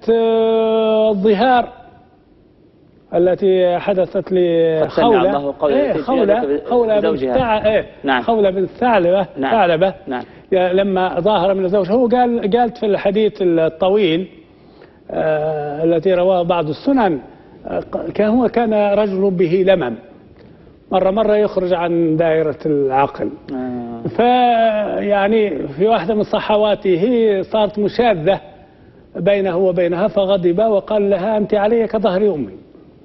الظهار التي حدثت لخولة خولة بنت ثعلبة نعم. لما ظاهر من الزوج. هو قالت في الحديث الطويل التي رواه بعض السنن، كان رجل به لمم، مرة يخرج عن دائرة العقل. فيعني في واحدة من صحواته صارت مشاذة بينه وبينها، فغضب وقال لها أنت علي كظهر أمي.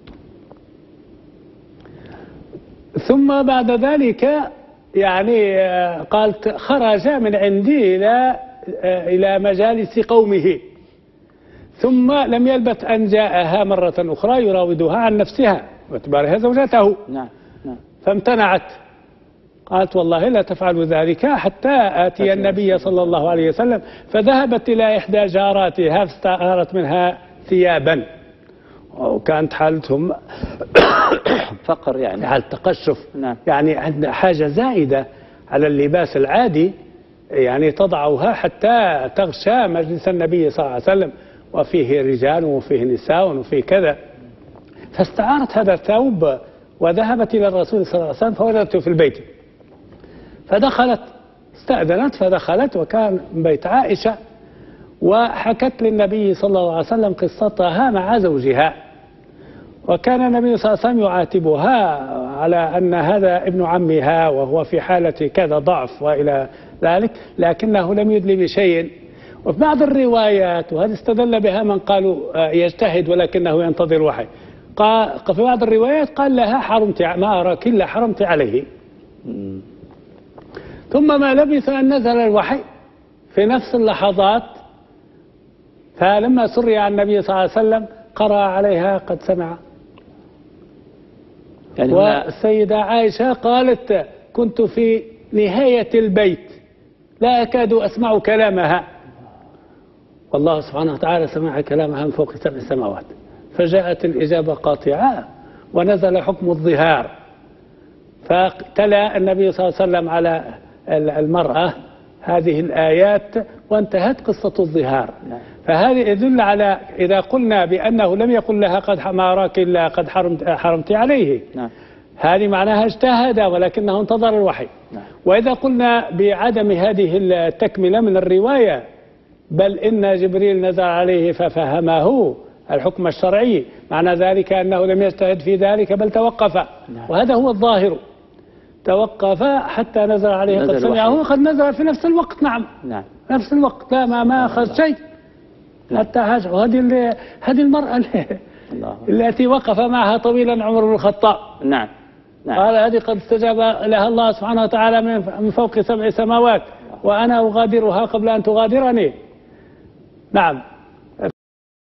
ثم بعد ذلك يعني قالت خرج من عندي إلى مجالس قومه، ثم لم يلبث أن جاءها مرة أخرى يراودها عن نفسها باعتبارها زوجته. نعم. فامتنعت، قالت والله لا تفعل ذلك حتى آتي النبي صلى الله عليه وسلم. فذهبت إلى إحدى جاراتها فاستعارت منها ثيابا، وكانت حالتهم فقر، يعني حالة تقشف. نعم. يعني عندنا حاجة زائدة على اللباس العادي، يعني تضعها حتى تغشى مجلس النبي صلى الله عليه وسلم، وفيه رجال وفيه نساء وفيه كذا. فاستعارت هذا الثوب وذهبت إلى الرسول صلى الله عليه وسلم فوجدته في البيت، فدخلت، استأذنت فدخلت، وكان بيت عائشة، وحكت للنبي صلى الله عليه وسلم قصتها مع زوجها. وكان النبي صلى الله عليه وسلم يعاتبها على أن هذا ابن عمها وهو في حالة كذا ضعف وإلى ذلك، لكنه لم يدلي بشيء. وفي بعض الروايات، وهذا استدل بها من قالوا يجتهد ولكنه ينتظر وحي، في بعض الروايات قال لها حرمت، ما أراك إلا حرمت عليه. ثم ما لبث أن نزل الوحي في نفس اللحظات، فلما سري عن النبي صلى الله عليه وسلم قرأ عليها قد سمع. يعني والسيدة عائشة قالت كنت في نهاية البيت لا أكاد أسمع كلامها، والله سبحانه وتعالى سمع كلامها من فوق 7 سماوات. فجاءت الإجابة قاطعة ونزل حكم الظهار، فتلا النبي صلى الله عليه وسلم على المرأة هذه الآيات وانتهت قصة الظهار. فهذا يدل على، إذا قلنا بأنه لم يقل لها قد ما أراك إلا قد حرمت عليه، هذه معناها اجتهد ولكنه انتظر الوحي. وإذا قلنا بعدم هذه التكملة من الرواية، بل إن جبريل نزل عليه ففهمه الحكم الشرعي، معنى ذلك أنه لم يجتهد في ذلك بل توقف. وهذا هو الظاهر، توقف حتى نزل عليه قد سمعه، وقد نزل في نفس الوقت. نعم. نفس الوقت، لا ما أخذ شيء حتى حاجة. وهذه المرأة التي وقف معها طويلا عمر بن الخطاب. نعم. قال هذه قد استجاب لها الله سبحانه وتعالى من فوق 7 سماوات، وأنا أغادرها قبل أن تغادرني. نعم.